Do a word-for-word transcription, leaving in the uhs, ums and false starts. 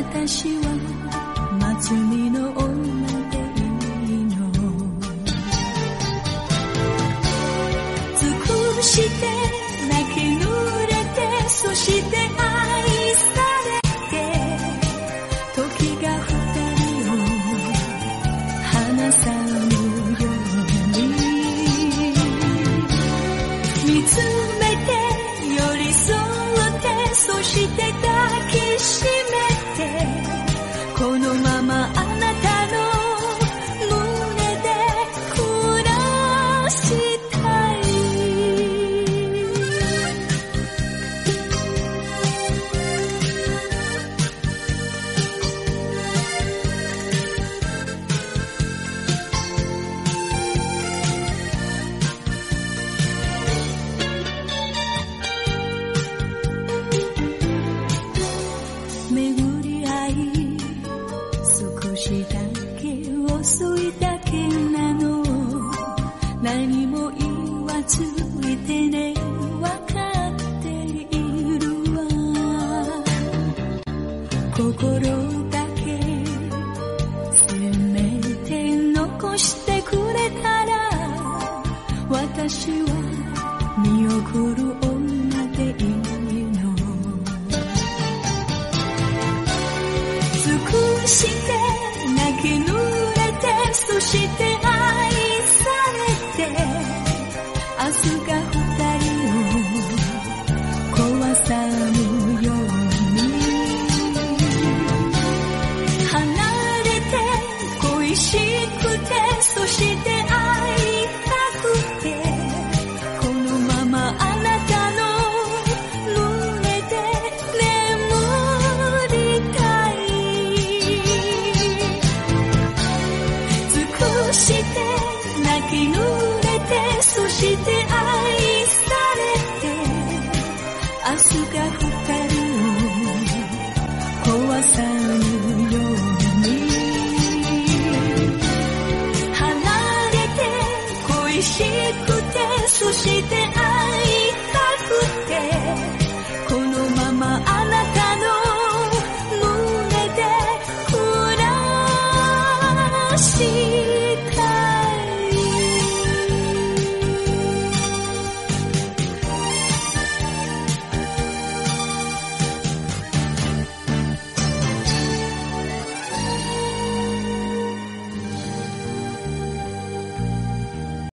私は祭りの女でいいの。尽くして泣き濡れて、そして愛されて、時が二人を離さぬように見つめて、寄り添って、そして抱きしめて、このままあなたの胸で暮らしたい。巡り合い少しだけ遅いだけなの。何も言わずいてね、わかっているわ。心だけせめて残してくれたら、私は見送る女でいいの。尽くして泣き濡れて、そして愛されて、明日が二人を壊さぬように離れて、恋しくて、そして会いたくて、このままあなたの胸で眠りたい。尽くして泣き濡れて、そして愛されて、明日が二人を壊さぬように離れて、恋しくて、そして会いたくて、このままあなたの胸で暮らし